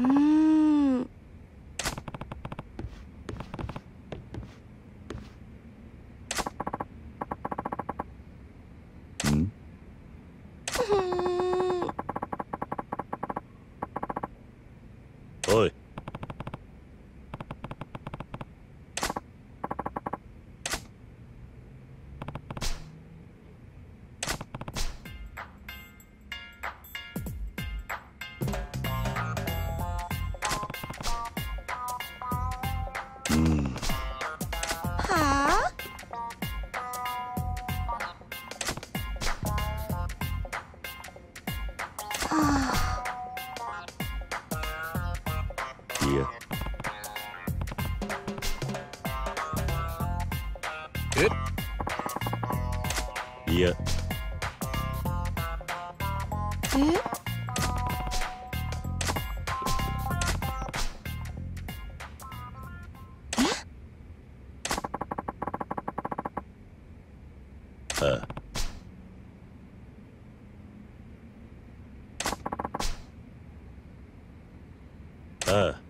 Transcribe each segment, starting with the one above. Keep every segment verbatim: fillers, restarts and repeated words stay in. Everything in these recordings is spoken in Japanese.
うーん。 ん？ うーん。 おい。うん。 はあ？はあ。 いや。え？いや。 え？ ああ。ああ。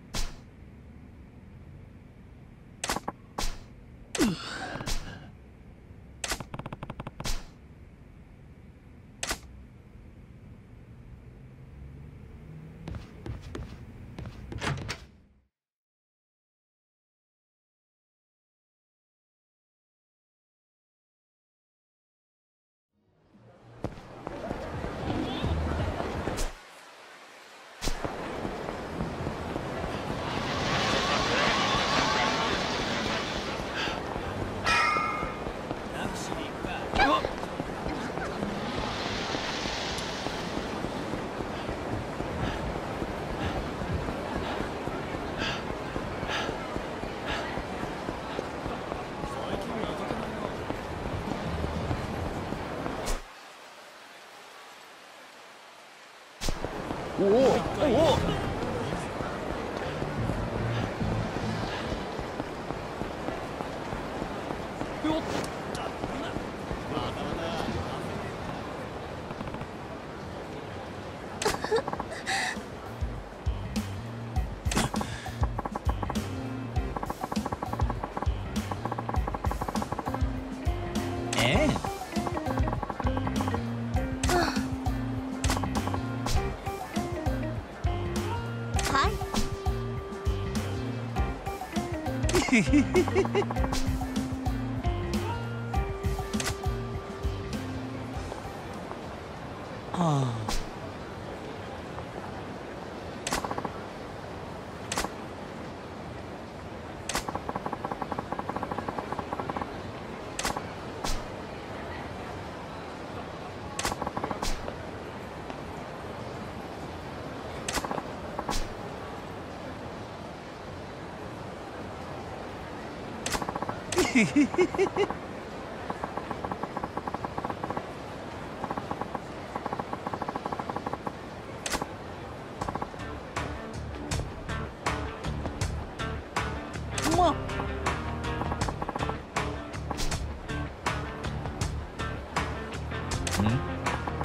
おおおお。 ええ。 はい。 はあ。ま。ん？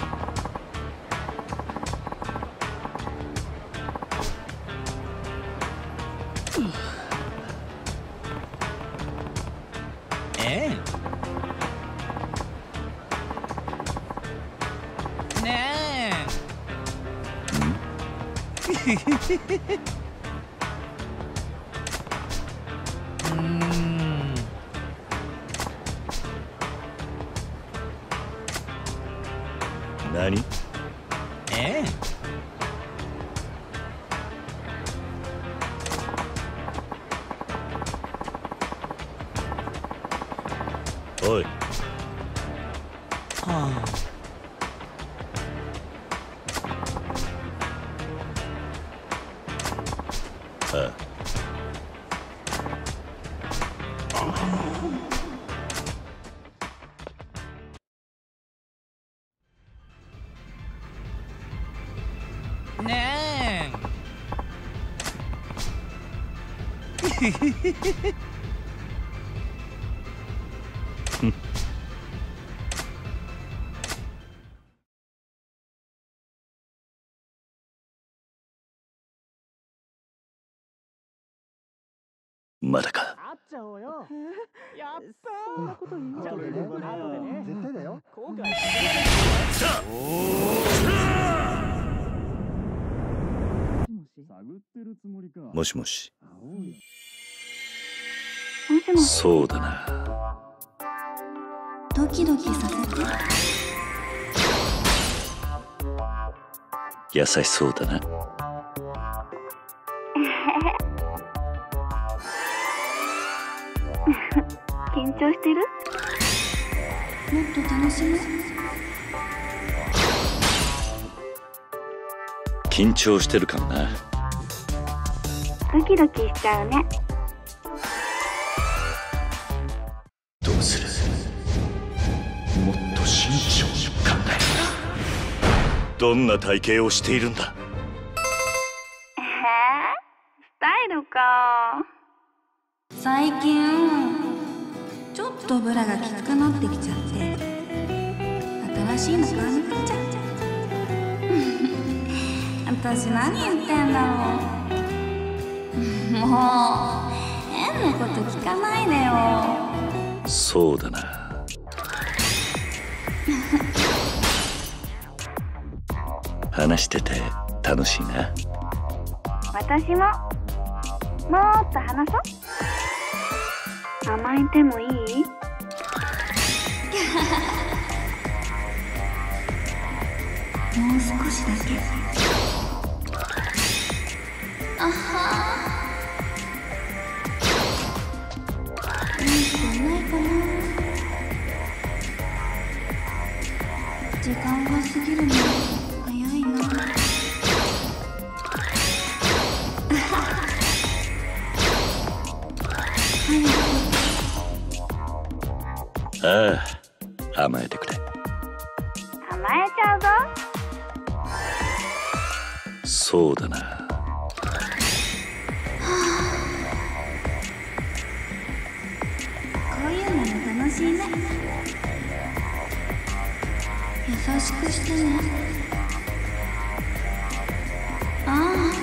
ええ。ねえ。うーん。 何？ ええ。 おい。 はあ。 ああ。 ねえ。 まだか。 会っちゃおうよ。やったー。そんなこと言っちゃうね。後でね。絶対だよ。後悔しさあもしもし。 もしもし。 そうだな。 ドキドキさせて。 優しそうだな。 緊張してる？もっと楽しむ？ 緊張してるかもな。 ドキドキしちゃうね。 どうする？もっと慎重に考える。どんな体型をしているんだ？ えー、スタイルか。最近ちょっとブラがきつくなってきちゃって新しいの買わなくちゃ。私何言ってんだろう。もう変なこと聞かないでよ。 そうだな。話してて楽しいな。 私ももっと話そう。甘えてもいい？もう少しだけ。あはー。いい人いないかな。時間が過ぎるの早いな。 ああ、甘えてくれ。 甘えちゃうぞ。 そうだな。 こういうのも楽しいね。優しくしてね。ああ。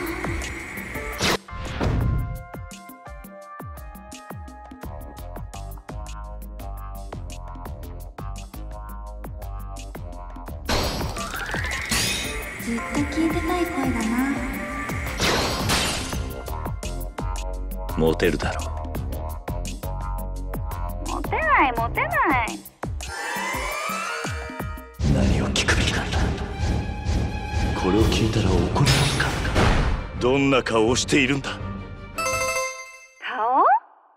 ずっと聞いてたい声だな。 モテるだろう。モテないモテない。 何を聞くべきなんだ。これを聞いたら怒るのか。どんな顔をしているんだ。 顔？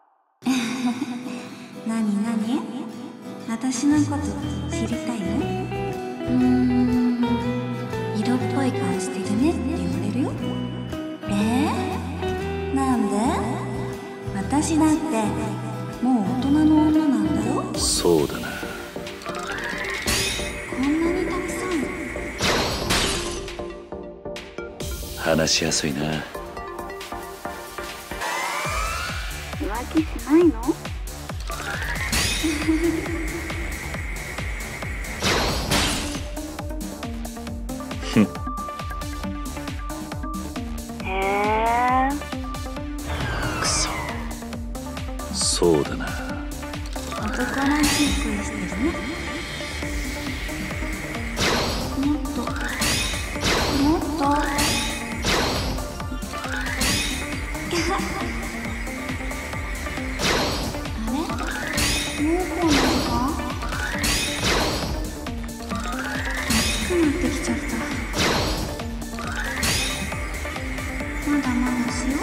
何何？私のこと知りたいの？うーん、色っぽい顔してるねって言われるよ。えー、なんで？私だってもう大人の女なんだよ。 そうだな。 こんなにたくさん。 話しやすいな。 浮気しないの？ ふん。 へえ。 くそ。そうだな。 男らしい声してるね。もっともっと。あれ？もうこうなのか？暑くなってきちゃった。まだまだしよう。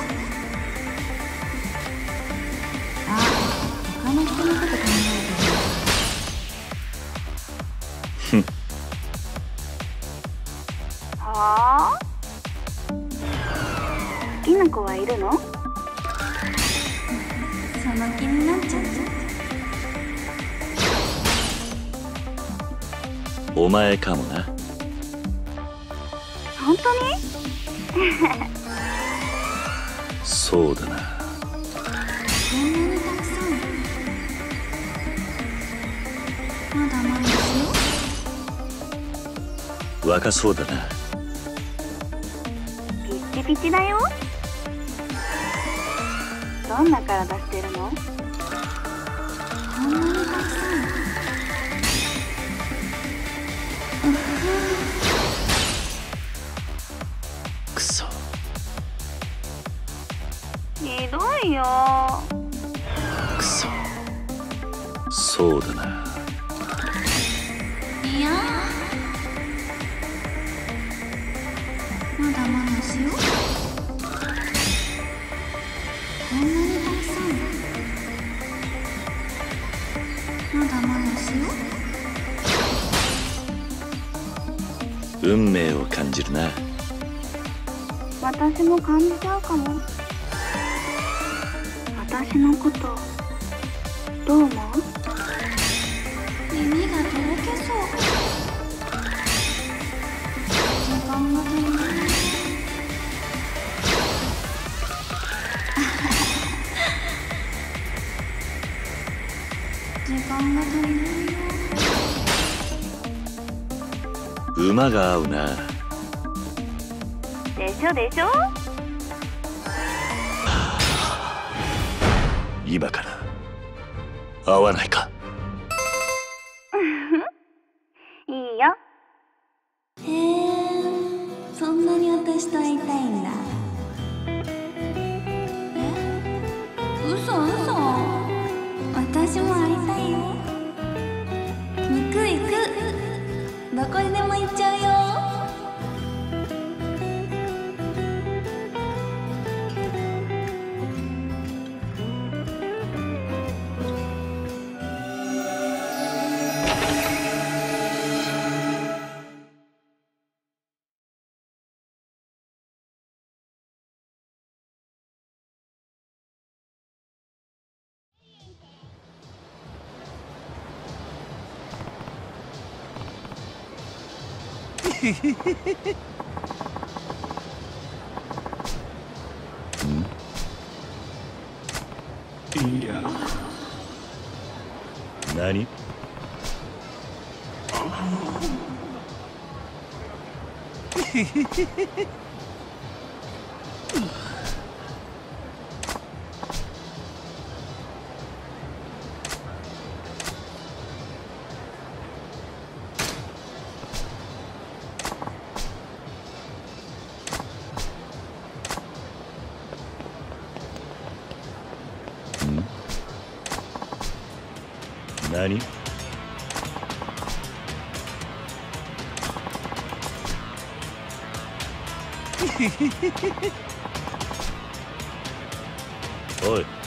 あ、他の人のこと考えてる。 ふん。 はあ？好きな子はいるの？その気になっちゃって。 お前かもな。 本当に？ そうだな。 こんなにたくさん。まだまだしよ。 若そうだな。 ピッチピチだよ。 どんな体してるの？こんなにたくさん。 くそ。 ひどいよ。 くそ。そうだな。 いや、まだまだしよう。こんなにたくさん。まだまだしよう。運命を感じるな。 私も感じちゃうかも。私のことどう思う？耳がとろけそう。時間が足りない。時間が足りないよ。 馬が合うな。 でしょでしょ。 今から合わないか？ いいよ。へえ、そんなに私と会いたいんだ。え、嘘嘘。私も会いたいよ。行く行く。どこにでも行っちゃうよ。 いや。何？何？おい。